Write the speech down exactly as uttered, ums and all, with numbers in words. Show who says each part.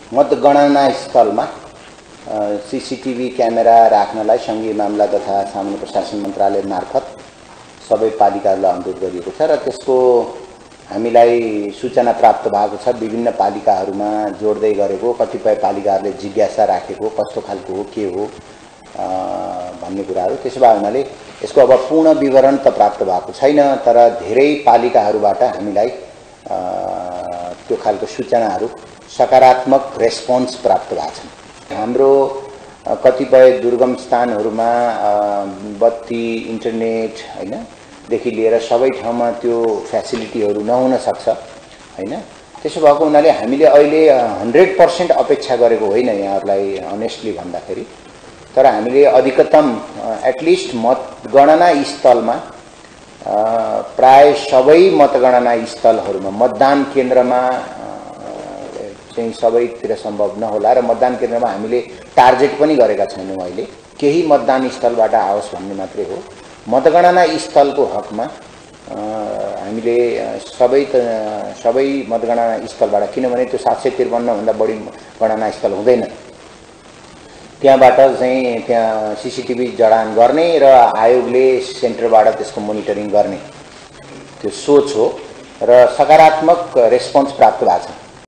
Speaker 1: मतगणना स्थलमा CCTV camera राख्नलाई संघीय मामला तथा सामान्य प्रशासन मन्त्रालय मार्फत सबै पालिकाहरूलाई अनुरोध गरिएको छ र त्यसको हामीलाई सूचना प्राप्त भएको छ। विभिन्न पालिकाहरूमा जोड्दै गरेको कतिपय पालिकाहरूले जिज्ञासा राखेको कस्तो खालको हो के हो भन्ने कुराहरू। त्यसो भए हुनाले यसको अब पूर्ण विवरण त प्राप्त भएको छैन, तर धेरै पालिकाहरूबाट हामीलाई त्यो खालको सूचनाहरू सकारात्मक रेस्पोन्स प्राप्त भएको छ। हाम्रो कतिपय दुर्गम स्थानहरूमा बत्ती इन्टरनेट हैन देखि लिएर सबै ठाउँमा त्यो फ्यासिलिटीहरू नहुन सक्छ हैन। त्यसो भएको हुनाले हामीले अहिले हन्ड्रेड पर्सेंट अपेक्षा गरेको होइन यहाँहरूलाई अनेस्टली भन्दाखेरि, तर हामीले अधिकतम एटलिस्ट मतगणना स्थलमा प्राय सबै मतगणना स्थलहरूमा मतदान केन्द्रमा चाहिँ सबैतिर सम्भव नहोला र मतदान केन्द्रमा हामीले टार्गेट पनि गरेका छैनौँ। अहिले केही मतदान स्थलबाट आओस् भन्ने मात्रै हो। मतगणना स्थलको हकमा हामीले सबै सबै मतगणना स्थलबाट, किनभने त्यो सात सय त्रिपन्न भन्दा बढी गणना स्थल हुँदैन, त्यहाँबाट चाहिँ त्यहाँ सीसीटीभी जडान गर्ने र आयोगले सेन्टरबाट त्यसको मोनिटरिङ गर्ने त्यो सोच हो र सकारात्मक रेस्पोन्स प्राप्त भएको छ।